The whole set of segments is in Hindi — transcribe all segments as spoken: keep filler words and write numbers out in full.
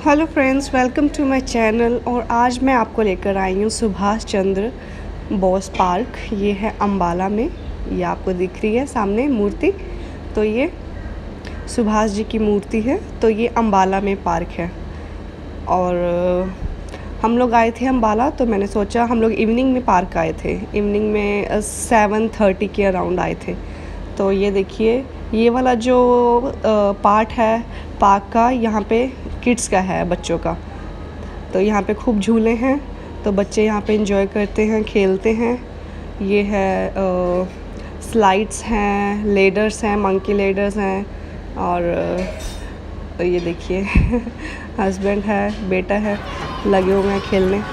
Hello friends, welcome to my channel. और आज मैं आपको लेकर आई हूँ सुभाष चंद्र बोस पार्क। ये है अम्बाला में। ये आपको दिख रही है सामने मूर्ति, तो ये सुभाष जी की मूर्ति है। तो ये अम्बाला में पार्क है। और हम लोग आए थे अम्बाला, तो मैंने सोचा, हम लोग इवनिंग में पार्क आए थे। इवनिंग में सेवन थर्टी के अराउंड आए थे। तो ये देखिए, ये वाला जो पार्ट है पार्क का, यहाँ पे किड्स का है, बच्चों का। तो यहाँ पे खूब झूले हैं, तो बच्चे यहाँ पे एंजॉय करते हैं, खेलते हैं। ये है आ, स्लाइड्स हैं, लेडर्स हैं, मंकी लेडर्स हैं। और आ, ये देखिए हस्बैंड है, बेटा है, लगे हुए हैं खेलने।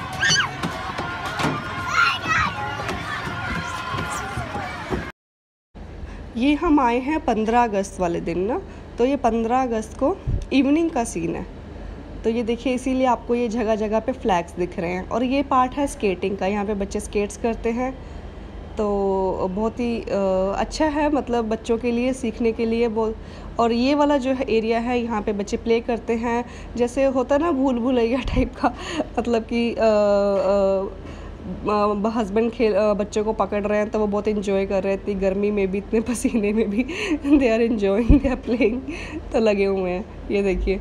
ये हम आए हैं पंद्रह अगस्त वाले दिन ना, तो ये पंद्रह अगस्त को इवनिंग का सीन है। तो ये देखिए, इसीलिए आपको ये जगह जगह पे फ्लैग्स दिख रहे हैं। और ये पार्ट है स्केटिंग का, यहाँ पे बच्चे स्केट्स करते हैं। तो बहुत ही अच्छा है, मतलब बच्चों के लिए, सीखने के लिए बहुत। और ये वाला जो है एरिया है, यहाँ पे बच्चे प्ले करते हैं, जैसे होता ना भूल भुलैया टाइप का। मतलब कि हस्बैंड खेल बच्चों को पकड़ रहे हैं, तो वो बहुत इन्जॉय कर रहे हैं। इतनी गर्मी में भी, इतने पसीने में भी they are enjoying, they are playing. तो लगे हुए हैं, ये देखिए।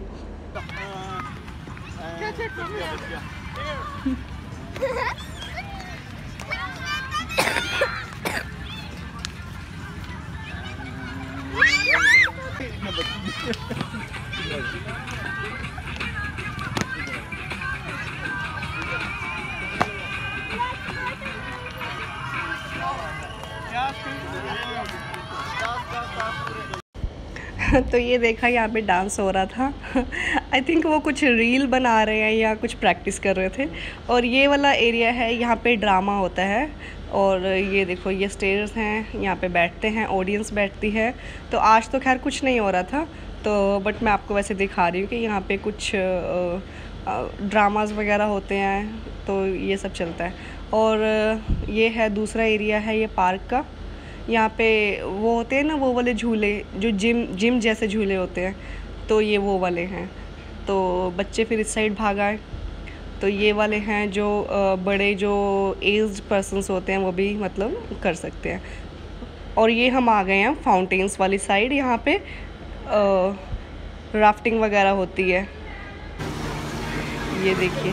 तो ये देखा, यहाँ पे डांस हो रहा था। आई थिंक वो कुछ रील बना रहे हैं या कुछ प्रैक्टिस कर रहे थे। और ये वाला एरिया है, यहाँ पे ड्रामा होता है। और ये देखो, ये स्टेयर्स हैं, यहाँ पे बैठते हैं, ऑडियंस बैठती है। तो आज तो खैर कुछ नहीं हो रहा था, तो बट मैं आपको वैसे दिखा रही हूँ कि यहाँ पे कुछ ड्रामास वगैरह होते हैं, तो ये सब चलता है। और ये है दूसरा एरिया है ये पार्क का। यहाँ पे वो होते हैं ना, वो वाले झूले जो जिम जिम जैसे झूले होते हैं, तो ये वो वाले हैं। तो बच्चे फिर इस साइड भाग आए। तो ये वाले हैं जो बड़े, जो एज्ड पर्सन्स होते हैं, वो भी मतलब कर सकते हैं। और ये हम आ गए हैं फाउंटेन्स वाली साइड। यहाँ पे राफ्टिंग वगैरह होती है, ये देखिए।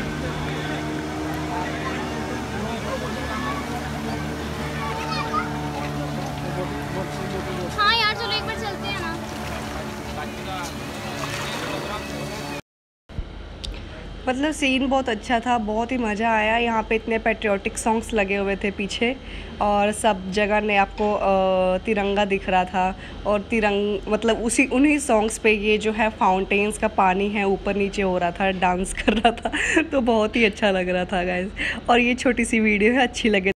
हाँ यार, चलो एक बार चलते हैं ना। मतलब सीन बहुत अच्छा था, बहुत ही मज़ा आया। यहाँ पे इतने पैट्रियोटिक सॉन्ग्स लगे हुए थे पीछे, और सब जगह ने आपको तिरंगा दिख रहा था। और तिरंग मतलब उसी उन्हीं सॉन्ग्स पे ये जो है फाउंटेन्स का पानी है, ऊपर नीचे हो रहा था, डांस कर रहा था। तो बहुत ही अच्छा लग रहा था गाइस। और ये छोटी सी वीडियो है, अच्छी लगे